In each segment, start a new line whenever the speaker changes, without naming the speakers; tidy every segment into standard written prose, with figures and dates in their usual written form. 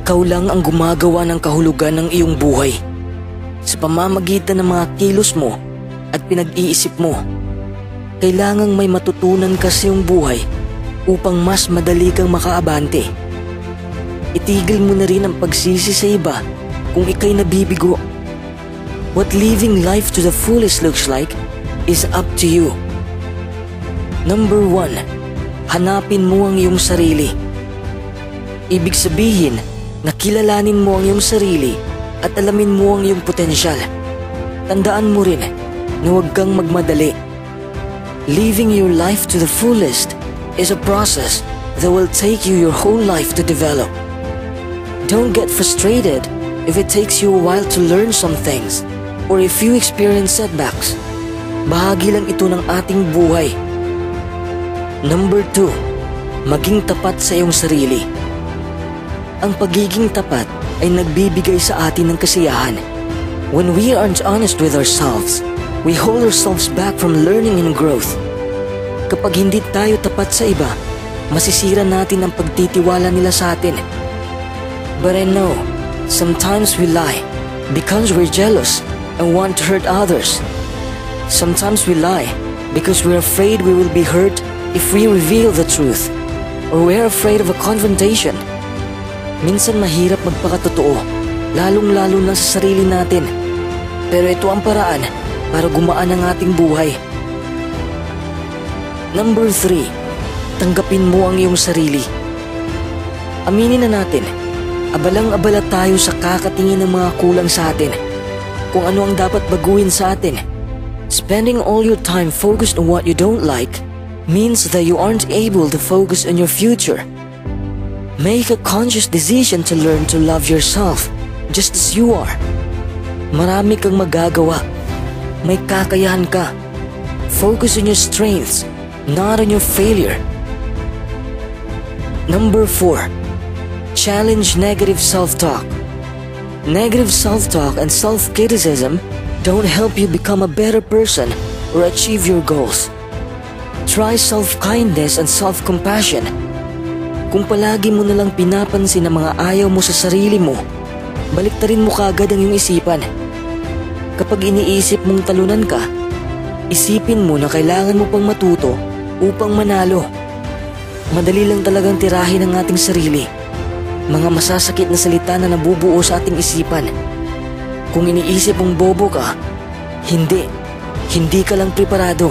Ikaw lang ang gumagawa ng kahulugan ng iyong buhay sa pamamagitan ng mga kilos mo at pinag-iisip mo. Kailangang may matutunan ka sa iyong buhay upang mas madali kang makaabante. Itigil mo na rin ang pagsisi sa iba kung ika'y nabibigo. What living life to the fullest looks like is up to you. Number 1, hanapin mo ang iyong sarili. Ibig sabihin na kilalanin mo ang iyong sarili at alamin mo ang iyong potensyal. Tandaan mo rin na huwag kang magmadali. Living your life to the fullest is a process that will take you your whole life to develop. Don't get frustrated if it takes you a while to learn some things or if you experience setbacks. Bahagi lang ito ng ating buhay. Number 2, maging tapat sa iyong sarili. Ang pagiging tapat ay nagbibigay sa atin ng kasiyahan. When we aren't honest with ourselves, we hold ourselves back from learning and growth. Kapag hindi tayo tapat sa iba, masisira natin ang pagtitiwala nila sa atin. But I know, sometimes we lie because we're jealous and want to hurt others. Sometimes we lie because we're afraid we will be hurt if we reveal the truth, or we're afraid of a confrontation. Minsan mahirap magpakatotoo, lalong-lalo na sa sarili natin. Pero ito ang paraan para gumaan ang ating buhay. Number 3, tanggapin mo ang iyong sarili. Aminin na natin, abalang-abala tayo sa kakatingin ng mga kulang sa atin, kung ano ang dapat baguhin sa atin. Spending all your time focused on what you don't like means that you aren't able to focus on your future. Make a conscious decision to learn to love yourself just as you are. Marami kang magagawa. May kakayahan ka. Focus on your strengths, not on your failure. Number 4, challenge negative self-talk. Negative self-talk and self-criticism don't help you become a better person or achieve your goals. Try self-kindness and self-compassion. Kung palagi mo nalang pinapansin ang mga ayaw mo sa sarili mo, baliktarin mo kaagad ang iyong isipan. Kapag iniisip mong talunan ka, isipin mo na kailangan mo pang matuto upang manalo. Madali lang talagang tirahin ang ating sarili. Mga masasakit na salita na nabubuo sa ating isipan. Kung iniisip mong bobo ka, hindi ka lang preparado.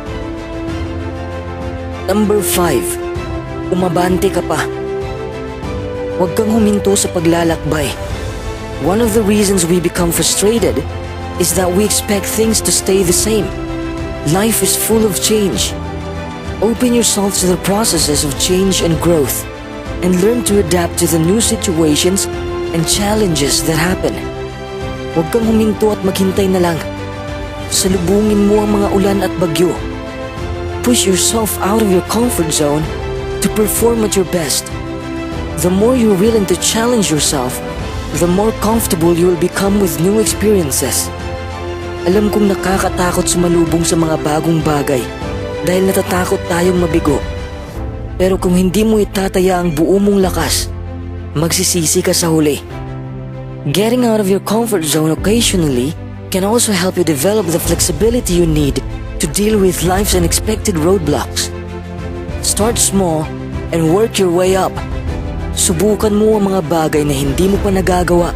Number 5, umabante ka pa. Huwag kang huminto sa paglalakbay. One of the reasons we become frustrated is that we expect things to stay the same. Life is full of change. Open yourself to the processes of change and growth, and learn to adapt to the new situations and challenges that happen. Huwag kang huminto at maghintay na lang. Salubungin mo ang mga ulan at bagyo. Push yourself out of your comfort zone to perform at your best. The more you're willing to challenge yourself, the more comfortable you will become with new experiences. Alam kong nakakatakot sumalubong sa mga bagong bagay dahil natatakot tayong mabigo. Pero kung hindi mo itataya ang buo mong lakas, magsisisi ka sa huli. Getting out of your comfort zone occasionally can also help you develop the flexibility you need to deal with life's unexpected roadblocks. Start small and work your way up. Subukan mo ang mga bagay na hindi mo pa nagagawa.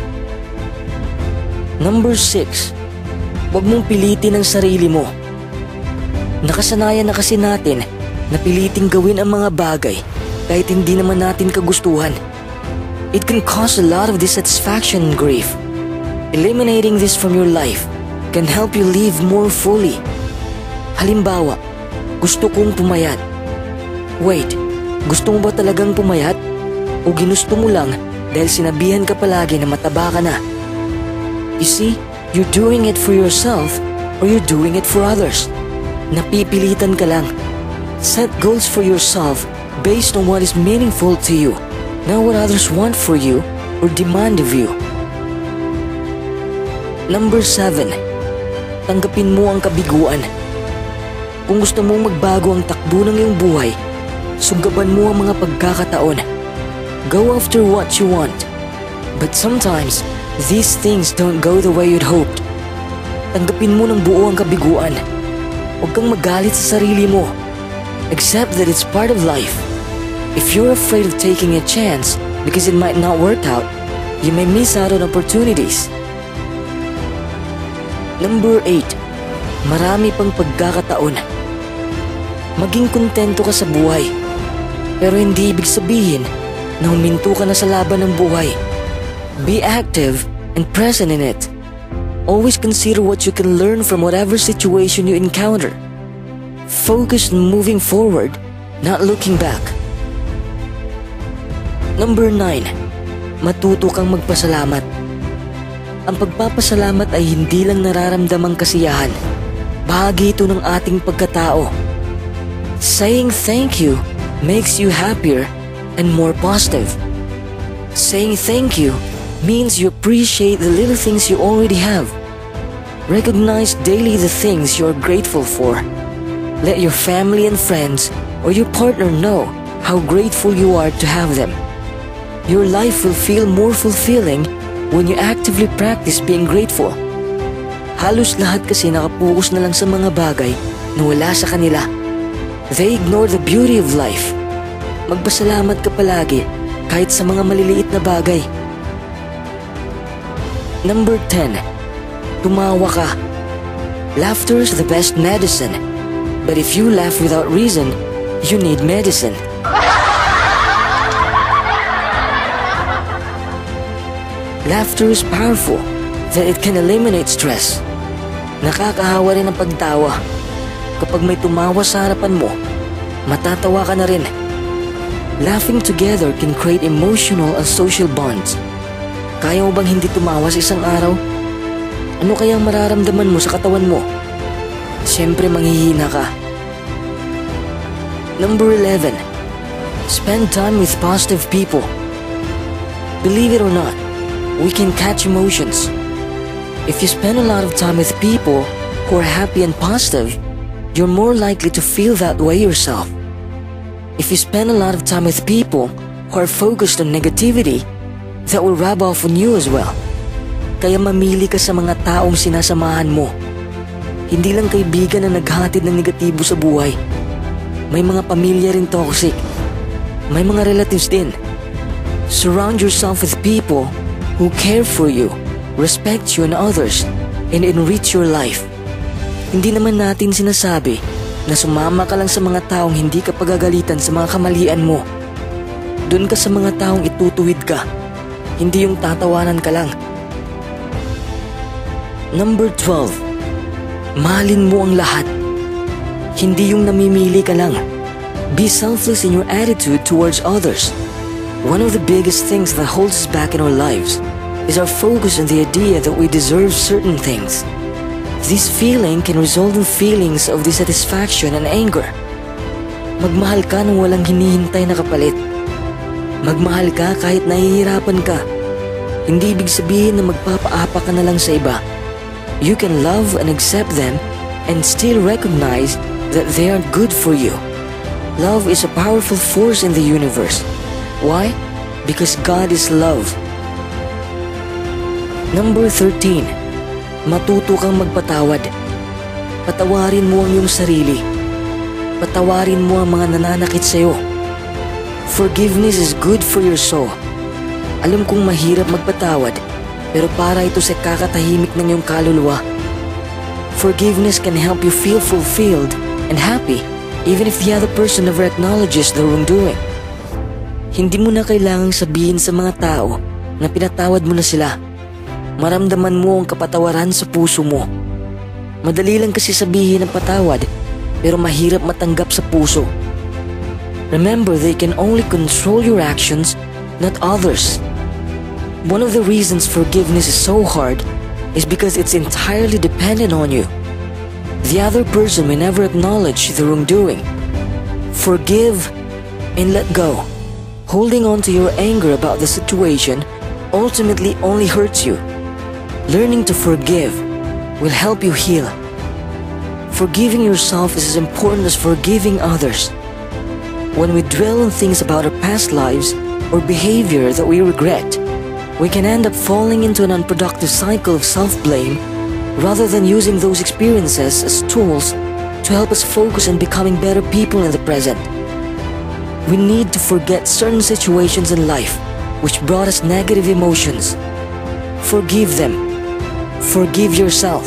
Number 6, huwag mong pilitin ang sarili mo. Nakasanayan na kasi natin na piliting gawin ang mga bagay kahit hindi naman natin kagustuhan. It can cause a lot of dissatisfaction and grief. Eliminating this from your life can help you live more fully. Halimbawa, gusto kong pumayat. Wait, gusto mo ba talagang pumayat? O ginusto mo lang dahil sinabihan ka palagi na mataba ka na? You see, you're doing it for yourself or you're doing it for others. Napipilitan ka lang. Set goals for yourself based on what is meaningful to you, not what others want for you or demand of you. Number 7, tanggapin mo ang kabiguan. Kung gusto mong magbago ang takbo ng iyong buhay, sunggaban mo ang mga pagkakataon. Go after what you want. But sometimes, these things don't go the way you'd hoped. Tanggapin mo ng buo ang kabiguan. Huwag kang magalit sa sarili mo. Accept that it's part of life. If you're afraid of taking a chance because it might not work out, you may miss out on opportunities. Number 8. Marami pang pagkakataon. Maging kontento ka sa buhay. Pero hindi ibig sabihin na huminto ka na sa laban ng buhay. Be active and present in it. Always consider what you can learn from whatever situation you encounter. Focus on moving forward, not looking back. Number 9. Matuto kang magpasalamat. Ang pagpapasalamat ay hindi lang nararamdamang kasiyahan. Bahagi ito ng ating pagkatao. Saying thank you makes you happier and more positive. Saying thank you means you appreciate the little things you already have. Recognize daily the things you are grateful for. Let your family and friends or your partner know how grateful you are to have them. Your life will feel more fulfilling when you actively practice being grateful. Halos lahat kasi nakapokus na lang sa mga bagay na wala sa kanila. They ignore the beauty of life. Magpasalamat ka palagi kahit sa mga maliliit na bagay. Number 10. Tumawa ka. Laughter is the best medicine. But if you laugh without reason, you need medicine. Laughter is powerful, that it can eliminate stress. Nakakahawa rin ang pagtawa. Kapag may tumawa sa harapan mo, matatawa ka na rin. Laughing together can create emotional and social bonds. Kaya mo bang hindi tumawa sa isang araw? Ano kayang mararamdaman mo sa katawan mo? Siyempre manghihina ka. Number 11. Spend time with positive people. Believe it or not, we can catch emotions. If you spend a lot of time with people who are happy and positive, you're more likely to feel that way yourself. If you spend a lot of time with people who are focused on negativity, that will rub off on you as well. Kaya mamili ka sa mga taong sinasamahan mo. Hindi lang kaibigan na naghatid ng negatibo sa buhay. May mga pamilya rin toxic. May mga relatives din. Surround yourself with people who care for you, respect you and others, and enrich your life. Hindi naman natin sinasabi na sumama ka lang sa mga taong hindi ka pagagalitan sa mga kamalian mo. Doon ka sa mga taong itutuwid ka, hindi yung tatawanan ka lang. Number 12. Mahalin mo ang lahat. Hindi yung namimili ka lang. Be selfless in your attitude towards others. One of the biggest things that holds us back in our lives is our focus on the idea that we deserve certain things. This feeling can result in feelings of dissatisfaction and anger. Magmahal ka nang walang hinihintay na kapalit. Magmahal ka kahit nahihirapan ka. Hindi ibig sabihin na magpapaapa ka na lang sa iba. You can love and accept them and still recognize that they aren't good for you. Love is a powerful force in the universe. Why? Because God is love. Number 13. Matuto kang magpatawad. Patawarin mo ang iyong sarili. Patawarin mo ang mga nananakit sa'yo. Forgiveness is good for your soul. Alam kong mahirap magpatawad, pero para ito sa kakatahimik ng iyong kaluluwa. Forgiveness can help you feel fulfilled and happy even if the other person never acknowledges the wrongdoing. Hindi mo na kailangang sabihin sa mga tao na pinatawad mo na sila. Maramdaman mo ang kapatawaran sa puso mo. Madali lang kasi sabihin ang patawad, pero mahirap matanggap sa puso. Remember, they can only control your actions, not others. One of the reasons forgiveness is so hard is because it's entirely dependent on you. The other person may never acknowledge the wrongdoing. Forgive and let go. Holding on to your anger about the situation ultimately only hurts you. Learning to forgive will help you heal. Forgiving yourself is as important as forgiving others. When we dwell on things about our past lives, or behavior that we regret, we can end up falling into an unproductive cycle of self-blame rather than using those experiences as tools to help us focus on becoming better people in the present. We need to forget certain situations in life which brought us negative emotions. Forgive them. Forgive yourself.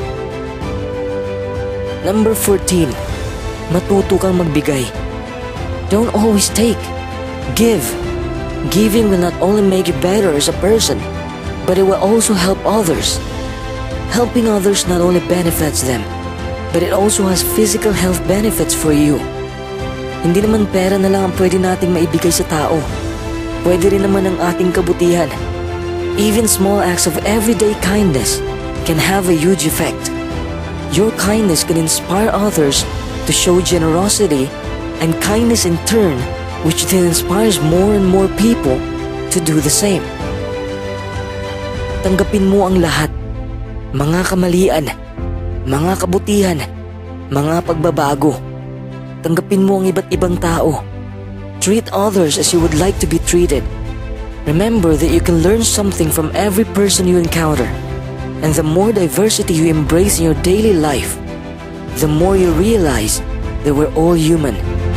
Number 14. Matuto kang magbigay. Don't always take. Give. Giving will not only make you better as a person, but it will also help others. Helping others not only benefits them, but it also has physical health benefits for you. Hindi naman pera na lang ang pwede nating maibigay sa tao. Pwede rin naman ang ating kabutihan. Even small acts of everyday kindness can have a huge effect. Your kindness can inspire others to show generosity, and kindness in turn, which then inspires more and more people to do the same. Tanggapin mo ang lahat. Mga kamalian, mga kabutihan, mga pagbabago. Tanggapin mo ang iba't ibang tao. Treat others as you would like to be treated. Remember that you can learn something from every person you encounter. And the more diversity you embrace in your daily life, the more you realize that we're all human.